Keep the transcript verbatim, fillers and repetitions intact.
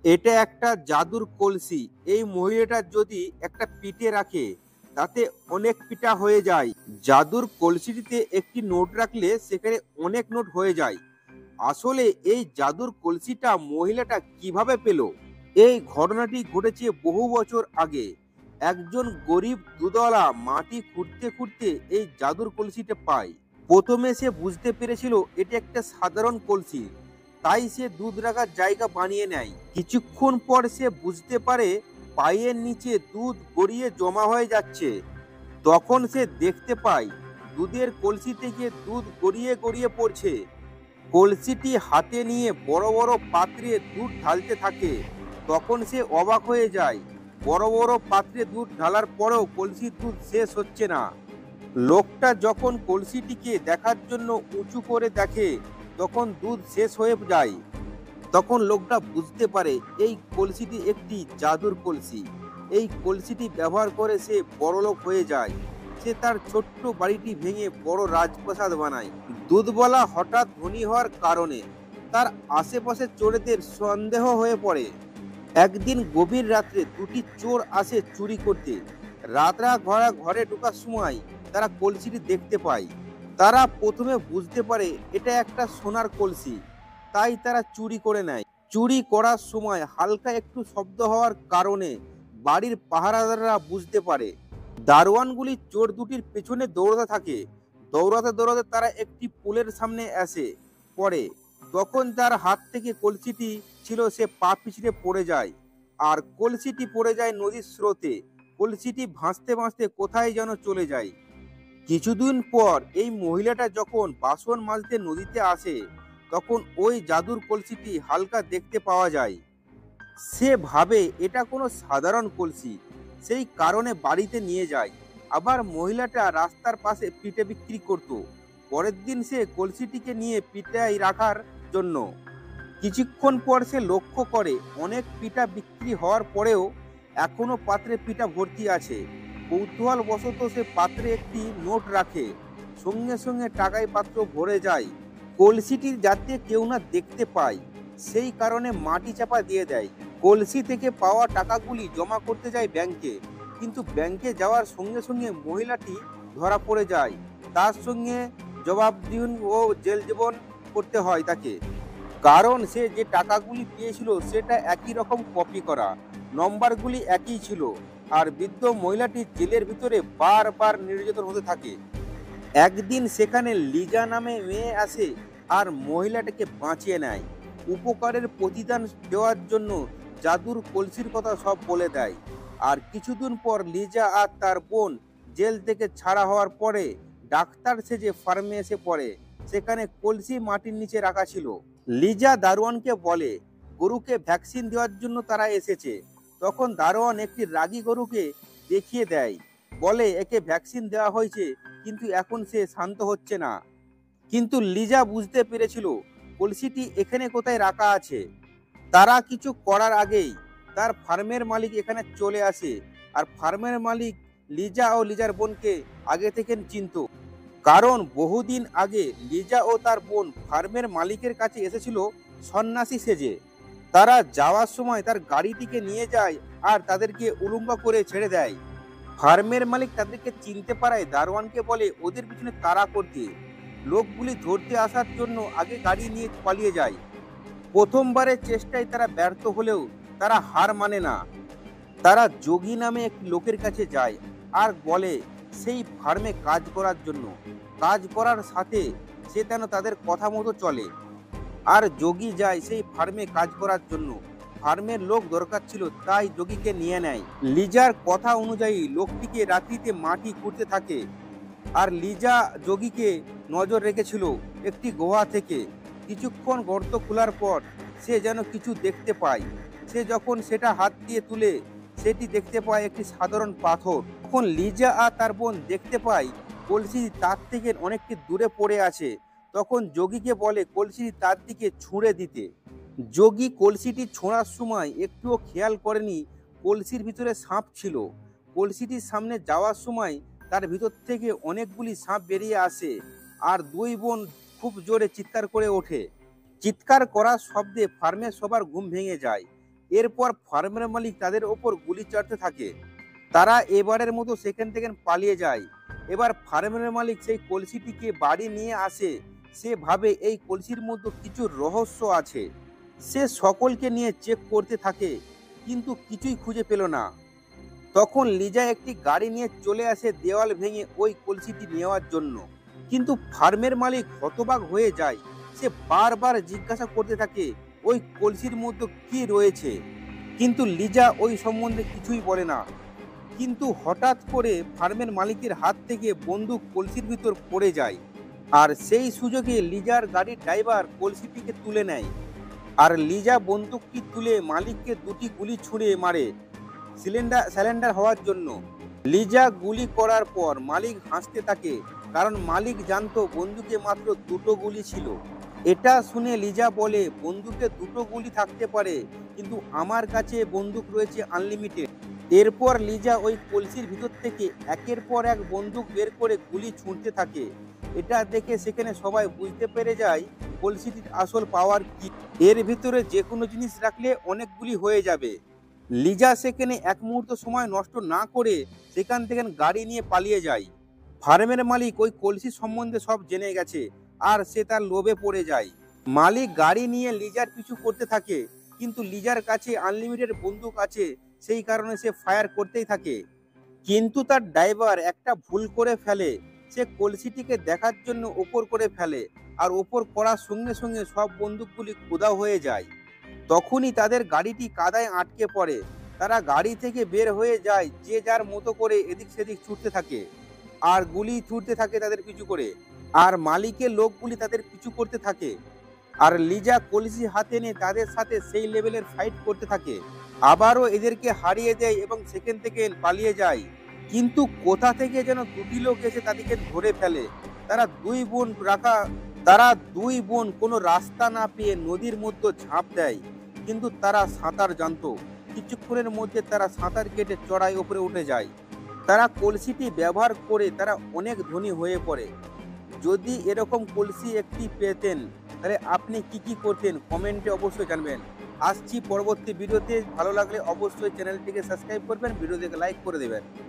এটা একটা জাদুর কলসি। এই মহিলাটা যদি একটা পিঠে রাখে তাতে অনেক পিঠা হয়ে যায়। জাদুর কলসিটিতে একটি নোট রাখলে সেখানে অনেক নোট হয়ে যায়। আসলে এই জাদুর কলসিটা মহিলাটা কিভাবে পেল? এই ঘটনাটি ঘটেছে বহু বছর আগে। একজন গরিব দুধওয়ালা মাটি খুঁড়তে খুঁড়তে এই জাদুর কলসিটা পায়। প্রথমে সে বুঝতে পেরেছিল এটা একটা সাধারণ কলসি, তাই সে দুধ রাখার জায়গা বানিয়ে নেয়। কিছুক্ষণ পর সে বুঝতে পারে পায়ের নিচে দুধ গড়িয়ে জমা হয়ে যাচ্ছে। তখন সে দেখতে পায় দুধের কলসি থেকে দুধ গড়িয়ে গড়িয়ে পড়ছে। কলসিটি হাতে নিয়ে বড় বড় পাত্রে দুধ ঢালতে থাকে। তখন সে অবাক হয়ে যায়, বড় বড় পাত্রে দুধ ঢালার পরেও কলসির দুধ শেষ হচ্ছে না। লোকটা যখন কলসিটিকে দেখার জন্য উঁচু করে দেখে তখন দুধ শেষ হয়ে যায়। তখন লোকটা বুঝতে পারে এই কলসিটি একটি জাদুর কলসি। এই কলসিটি ব্যবহার করে সে বড়লোক হয়ে যায়। সে তার ছোট্ট বাড়িটি ভেঙে বড় রাজপ্রাসাদ বানায়। দুধওয়ালা হঠাৎ ধনী হওয়ার কারণে তার আশেপাশের চোরেদের সন্দেহ হয়ে পড়ে। একদিন গভীর রাত্রে দুটি চোর আসে চুরি করতে। রাতরা ঘরা ঘরে ঢোকার সময় তারা কলসিটি দেখতে পায়। তারা প্রথমে বুঝতে পারে এটা একটা সোনার কলসি, তাই তারা চুরি করে নেয়। চুরি করার সময় হালকা একটু শব্দ হওয়ার কারণে বাড়ির পাহারাদাররা বুঝতে পারে। দারোয়ানগুলি চোর দুটির পেছনে দৌড়াতে থাকে। দৌড়াতে দৌড়াতে তারা একটি পুলের সামনে আসে পড়ে। তখন তার হাত থেকে কলসিটি ছিল সে পা পিছলে পড়ে যায়, আর কলসিটি পড়ে যায় নদীর স্রোতে। কলসিটি ভাসতে ভাসতে কোথায় যেন চলে যায়। কিছুদিন পর এই মহিলাটা যখন বাসন মাজতে নদীতে আসে তখন ওই জাদুর কলসিটি হালকা দেখতে পাওয়া যায়। সে ভাবে এটা কোনো সাধারণ কলসি, সেই কারণে বাড়িতে নিয়ে যায়। আবার মহিলাটা রাস্তার পাশে পিঠে বিক্রি করত। পরের দিন সে কলসিটিকে নিয়ে পিঠায় রাখার জন্য। কিছুক্ষণ পর সে লক্ষ্য করে অনেক পিঠা বিক্রি হওয়ার পরেও এখনো পাত্রে পিঠা ভর্তি আছে। কৌতূহল বশত সে পাত্রে একটি নোট রাখে। সঙ্গে সঙ্গে টাকায় পাত্র ভরে যায়। কলসিটি যাতে কেউ না দেখতে পায় সেই কারণে মাটি চাপা দিয়ে দেয়। কলসি থেকে পাওয়া টাকাগুলি জমা করতে যায় ব্যাংকে, কিন্তু ব্যাংকে যাওয়ার সঙ্গে সঙ্গে মহিলাটি ধরা পড়ে যায়। তার সঙ্গে জবাবদিহি ও জেল জীবন করতে হয় তাকে, কারণ সে যে টাকাগুলি পেয়েছিল সেটা একই রকম কপি করা, নম্বরগুলি একই ছিল। আর বৃদ্ধ মহিলাটি জেলের ভিতরে বারবার নির্যাতন হতে থাকে। একদিন সেখানে লিজা নামে মেয়ে আসে আর মহিলাটাকে বাঁচিয়ে নেয়। উপকারের প্রতিদান দেওয়ার জন্য জাদুর কলসির কথা সব বলে দেয়। আর কিছুদিন পর লিজা আর তার বোন জেল থেকে ছাড়া হওয়ার পরে ডাক্তার সেজে ফার্মে এসে পড়ে। সেখানে কলসি মাটির নিচে রাখা ছিল। লিজা দারোয়ানকে বলে গরুকে ভ্যাকসিন দেওয়ার জন্য তারা এসেছে। তখন দারোয়ান একটি রাগী গরুকে দেখিয়ে দেয়, বলে একে ভ্যাকসিন দেওয়া হয়েছে কিন্তু এখন সে শান্ত হচ্ছে না। কিন্তু লিজা বুঝতে পেরেছিল কলসিটি এখানে কোথায় রাখা আছে। তারা কিছু করার আগেই তার ফার্মের মালিক এখানে চলে আসে। আর ফার্মের মালিক লিজা ও লিজার বোনকে আগে থেকে চিনত, কারণ বহুদিন আগে লিজা ও তার বোন ফার্মের মালিকের কাছে এসেছিল সন্ন্যাসী সেজে। তারা যাওয়ার সময় তার গাড়িটিকে নিয়ে যায় আর তাদেরকে উলুঙ্গ করে ছেড়ে দেয়। ফার্মের মালিক তাদেরকে চিনতে পারায় দারোয়ানকে বলে ওদের পিছনে তাড়া করতে। লোকগুলি ধরতে আসার জন্য আগে গাড়ি নিয়ে পালিয়ে যায়। প্রথমবারের চেষ্টায় তারা ব্যর্থ হলেও তারা হার মানে না। তারা যোগী নামে এক লোকের কাছে যায় আর বলে সেই ফার্মে কাজ করার জন্য। কাজ করার সাথে সে যেন তাদের কথা মতো চলে। আর যোগী যায় সেই ফার্মে কাজ করার জন্য। ফার্মের লোক দরকার ছিল তাই যোগীকে নিয়ে নেয়। লিজার কথা অনুযায়ী লোকটিকে রাত্রিতে মাটি খুঁড়তে থাকে। আর লিজা যোগীকে নজর রেখেছিল একটি গুহা থেকে। কিছুক্ষণ গর্ত খোলার পর সে যেন কিছু দেখতে পায়। সে যখন সেটা হাত দিয়ে তুলে সেটি দেখতে পায় একটি সাধারণ পাথর। তখন লিজা আর তার বোন দেখতে পায় কলসি তার থেকে অনেকটি দূরে পড়ে আছে। তখন যোগীকে বলে কলসিটি তার দিকে ছুঁড়ে দিতে। যোগী কলসিটি ছোঁড়ার সময় একটুও খেয়াল করেনি কলসির ভিতরে সাপ ছিল। কলসিটির সামনে যাওয়ার সময় তার ভিতর থেকে অনেকগুলি সাপ বেরিয়ে আসে আর দুই বোন খুব জোরে চিৎকার করে ওঠে। চিৎকার করার শব্দে ফার্মের সবার ঘুম ভেঙে যায়। এরপর ফার্মের মালিক তাদের ওপর গুলি চালাতে থাকে। তারা এবারের মতো সেখান থেকে পালিয়ে যায়। এবার ফার্মের মালিক সেই কলসিটিকে বাড়ি নিয়ে আসে। সে ভাবে এই কলসির মধ্যে কিছু রহস্য আছে। সে সকলকে নিয়ে চেক করতে থাকে, কিন্তু কিছুই খুঁজে পেল না। তখন লিজা একটি গাড়ি নিয়ে চলে আসে দেওয়াল ভেঙে ওই কলসিটি নেওয়ার জন্য। কিন্তু ফার্মের মালিক হতবাক হয়ে যায়। সে বারবার জিজ্ঞাসা করতে থাকে ওই কলসির মধ্যে কি রয়েছে, কিন্তু লিজা ওই সম্বন্ধে কিছুই বলে না। কিন্তু হঠাৎ করে ফার্মের মালিকের হাত থেকে বন্দুক কলসির ভিতর পড়ে যায়, আর সেই সুযোগে লিজার গাড়ির ড্রাইভার কলসিটিকে তুলে নেয়। আর লিজা বন্দুকটি তুলে মালিককে দুটি গুলি ছুঁড়ে মারে সিলিন্ডার স্যালেন্ডার হওয়ার জন্য। লিজা গুলি করার পর মালিক হাসতে থাকে, কারণ মালিক জানতো বন্দুকে মাত্র দুটো গুলি ছিল। এটা শুনে লিজা বলে, বন্দুকে দুটো গুলি থাকতে পারে, কিন্তু আমার কাছে বন্দুক রয়েছে আনলিমিটেড। এরপর লিজা ওই কলসির ভিতর থেকে একের পর এক বন্দুক বের করে গুলি ছুঁড়তে থাকে। এটা দেখে সেখানে সবাই বুঝতে পেরে যায় কলসিটির আসল পাওয়ার কি। এর ভিতরে যে কোনো জিনিস রাখলে অনেকগুলি হয়ে যাবে। লিজা সেখানে এক মুহূর্ত সময় নষ্ট না করে সেখান থেকে গাড়ি নিয়ে পালিয়ে যায়। ফার্মের মালিক ওই কলসি সম্বন্ধে সব জেনে গেছে, আর সে তার লোভে পড়ে যায়। মালিক গাড়ি নিয়ে লিজার পিছু করতে থাকে, কিন্তু লিজার কাছে আনলিমিটেড বন্দুক আছে, সেই কারণে সে ফায়ার করতেই থাকে। কিন্তু তার ড্রাইভার একটা ভুল করে ফেলে। সে কলসিটিকে দেখার জন্য ওপর করে ফেলে, আর ওপর করার সঙ্গে সঙ্গে সব বন্দুকগুলি উধাও হয়ে যায়। তখনই তাদের গাড়িটি কাদায় আটকে পড়ে। তারা গাড়ি থেকে বের হয়ে যায়, যে যার মতো করে এদিক সেদিক ছুটতে থাকে, আর গুলি ছুটতে থাকে তাদের পিছু করে। আর মালিকের লোকগুলি তাদের পিছু করতে থাকে। আর লিজা কলসি হাতে নিয়ে তাদের সাথে সেই লেভেলের ফাইট করতে থাকে। আবারও এদেরকে হারিয়ে দেয় এবং সেখান থেকে পালিয়ে যায়। কিন্তু কোথা থেকে যেন দুটি লোক এসে তাদেরকে ধরে ফেলে। তারা দুই বোন রাখা তারা দুই বোন কোনো রাস্তা না পেয়ে নদীর মধ্যে ঝাঁপ দেয়, কিন্তু তারা সাঁতার জানতো। কিছুক্ষণের মধ্যে তারা সাঁতার কেটে চড়াই উপরে উঠে যায়। তারা কলসিটি ব্যবহার করে তারা অনেক ধনী হয়ে পড়ে। যদি এরকম কলসি একটি পেতেন, তাহলে আপনি কি কি করতেন কমেন্টে অবশ্যই জানবেন। আসছি পরবর্তী ভিডিওতে। ভালো লাগলে অবশ্যই চ্যানেলটিকে সাবস্ক্রাইব করবেন, ভিডিওটিকে লাইক করে দেবেন।